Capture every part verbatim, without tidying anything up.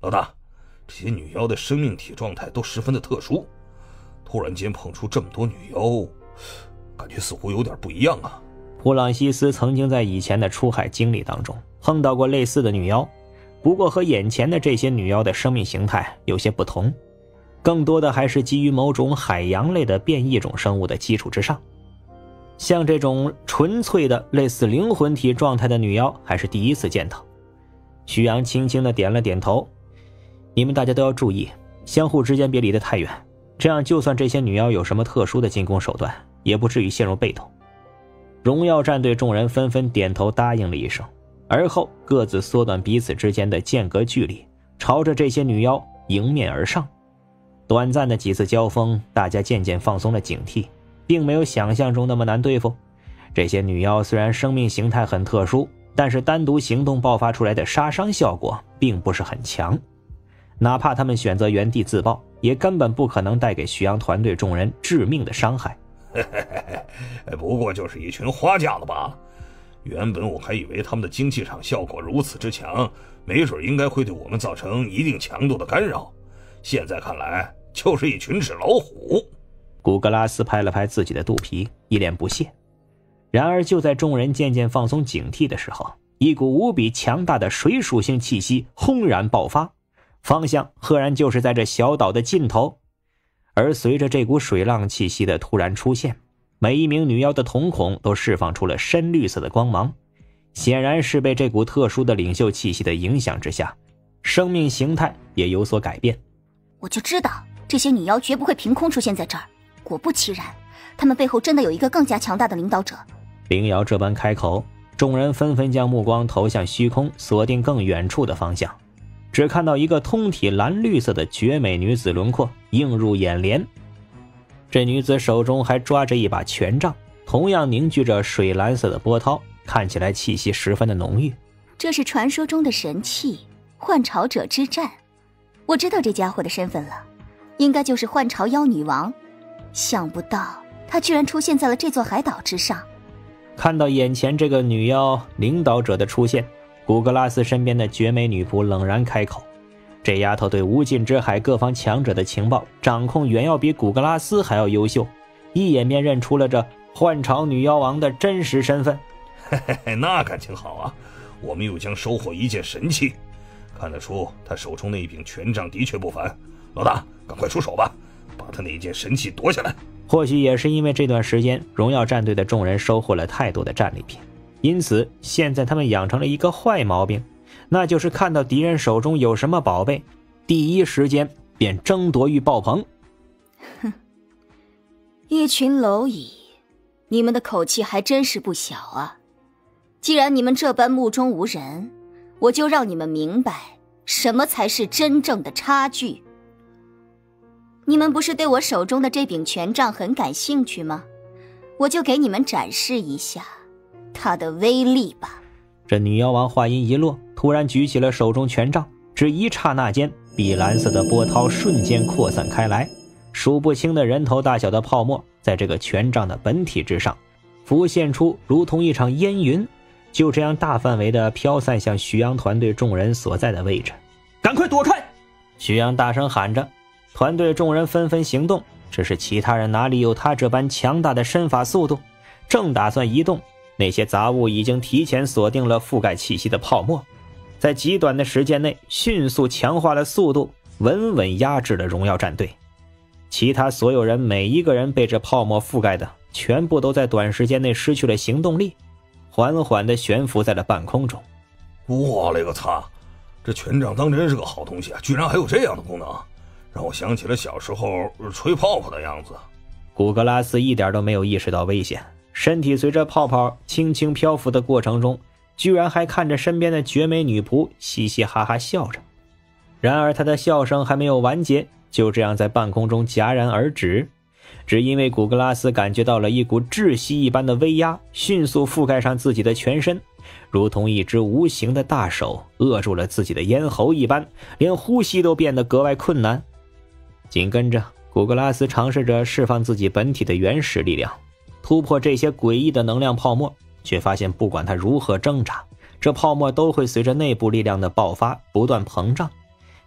老大，这些女妖的生命体状态都十分的特殊，突然间碰出这么多女妖，感觉似乎有点不一样啊。 普朗西斯曾经在以前的出海经历当中碰到过类似的女妖，不过和眼前的这些女妖的生命形态有些不同，更多的还是基于某种海洋类的变异种生物的基础之上。像这种纯粹的类似灵魂体状态的女妖还是第一次见到。徐阳轻轻地点了点头，你们大家都要注意，相互之间别离得太远，这样就算这些女妖有什么特殊的进攻手段，也不至于陷入被动。荣耀战队众人纷纷点头答应了一声，而后各自缩短彼此之间的间隔距离，朝着这些女妖迎面而上。短暂的几次交锋，大家渐渐放松了警惕，并没有想象中那么难对付。这些女妖虽然生命形态很特殊，但是单独行动爆发出来的杀伤效果并不是很强，哪怕他们选择原地自爆，也根本不可能带给徐阳团队众人致命的伤害。 不过就是一群花架子罢了，原本我还以为他们的精气场效果如此之强，没准应该会对我们造成一定强度的干扰，现在看来就是一群纸老虎。 古格拉斯拍了拍自己的肚皮，一脸不屑。然而就在众人渐渐放松警惕的时候，一股无比强大的水属性气息轰然爆发，方向赫然就是在这小岛的尽头。而随着这股水浪气息的突然出现，每一名女妖的瞳孔都释放出了深绿色的光芒，显然是被这股特殊的领袖气息的影响之下，生命形态也有所改变。 我就知道这些女妖绝不会凭空出现在这儿，果不其然，她们背后真的有一个更加强大的领导者。 灵瑶这般开口，众人纷纷将目光投向虚空，锁定更远处的方向，只看到一个通体蓝绿色的绝美女子轮廓映入眼帘。这女子手中还抓着一把权杖，同样凝聚着水蓝色的波涛，看起来气息十分的浓郁。 这是传说中的神器幻潮者之战，我知道这家伙的身份了，应该就是幻潮妖女王。想不到她居然出现在了这座海岛之上。 看到眼前这个女妖领导者的出现，古格拉斯身边的绝美女仆冷然开口，这丫头对无尽之海各方强者的情报掌控远要比古格拉斯还要优秀，一眼便认出了这幻潮女妖王的真实身份。 嘿嘿嘿，那感情好啊，我们又将收获一件神器，看得出他手中那一柄权杖的确不凡。老大，赶快出手吧，把他那件神器夺下来。 或许也是因为这段时间荣耀战队的众人收获了太多的战利品，因此现在他们养成了一个坏毛病，那就是看到敌人手中有什么宝贝，第一时间便争夺欲爆棚。 哼，一群蝼蚁，你们的口气还真是不小啊。既然你们这般目中无人，我就让你们明白什么才是真正的差距。你们不是对我手中的这柄权杖很感兴趣吗？我就给你们展示一下它的威力吧。 这女妖王话音一落，突然举起了手中权杖，只一刹那间，碧蓝色的波涛瞬间扩散开来，数不清的人头大小的泡沫在这个权杖的本体之上浮现出，如同一场烟云，就这样大范围的飘散向徐阳团队众人所在的位置。赶快躲开！徐阳大声喊着，团队众人纷纷行动，只是其他人哪里有他这般强大的身法速度，正打算移动，那些杂物已经提前锁定了覆盖气息的泡沫，在极短的时间内迅速强化了速度，稳稳压制了荣耀战队。其他所有人每一个人被这泡沫覆盖的全部都在短时间内失去了行动力，缓缓地悬浮在了半空中。 我勒个擦，这权杖当真是个好东西啊，居然还有这样的功能，让我想起了小时候吹泡泡的样子。 古格拉斯一点都没有意识到危险，身体随着泡泡轻轻漂浮的过程中，居然还看着身边的绝美女仆嘻嘻哈哈笑着。然而他的笑声还没有完结，就这样在半空中戛然而止，只因为古格拉斯感觉到了一股窒息一般的威压迅速覆盖上自己的全身，如同一只无形的大手扼住了自己的咽喉一般，连呼吸都变得格外困难。紧跟着，古格拉斯尝试着释放自己本体的原始力量，突破这些诡异的能量泡沫，却发现不管他如何挣扎，这泡沫都会随着内部力量的爆发不断膨胀，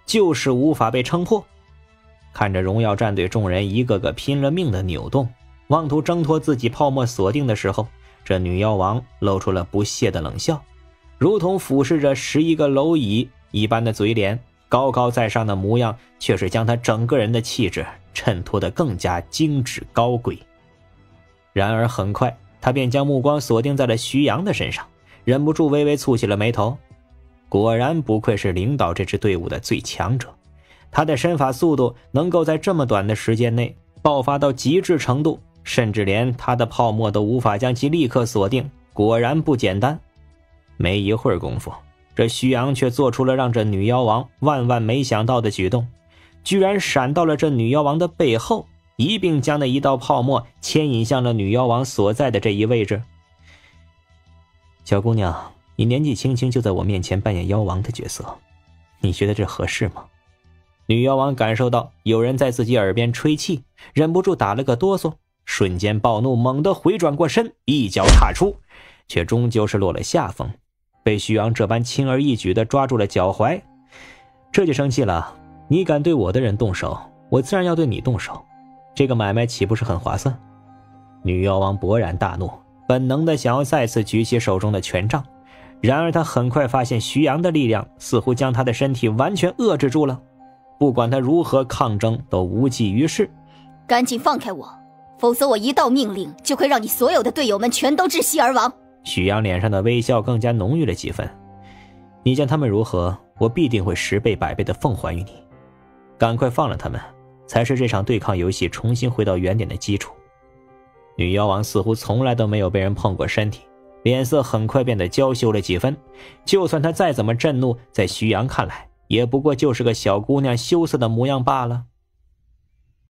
就是无法被撑破。看着荣耀战队众人一个个拼了命的扭动，妄图挣脱自己泡沫锁定的时候，这女妖王露出了不屑的冷笑，如同俯视着十一个蝼蚁一般的嘴脸，高高在上的模样却是将她整个人的气质衬托得更加精致高贵。然而很快他便将目光锁定在了徐阳的身上，忍不住微微蹙起了眉头。果然不愧是领导这支队伍的最强者，他的身法速度能够在这么短的时间内爆发到极致程度，甚至连他的泡沫都无法将其立刻锁定，果然不简单。没一会儿功夫，这徐阳却做出了让这女妖王万万没想到的举动，居然闪到了这女妖王的背后，一并将那一道泡沫牵引向了女妖王所在的这一位置。小姑娘，你年纪轻轻就在我面前扮演妖王的角色，你觉得这合适吗？女妖王感受到有人在自己耳边吹气，忍不住打了个哆嗦，瞬间暴怒，猛地回转过身，一脚踏出，却终究是落了下风，被徐阳这般轻而易举地抓住了脚踝。这就生气了，你敢对我的人动手，我自然要对你动手，这个买卖岂不是很划算？女妖王勃然大怒，本能的想要再次举起手中的权杖，然而他很快发现徐阳的力量似乎将他的身体完全遏制住了，不管他如何抗争都无济于事。 赶紧放开我，否则我一道命令就会让你所有的队友们全都窒息而亡。 许阳脸上的微笑更加浓郁了几分，你将他们如何，我必定会十倍百倍的奉还于你。赶快放了他们，才是这场对抗游戏重新回到原点的基础。女妖王似乎从来都没有被人碰过身体，脸色很快变得娇羞了几分，就算她再怎么震怒，在徐阳看来也不过就是个小姑娘羞涩的模样罢了。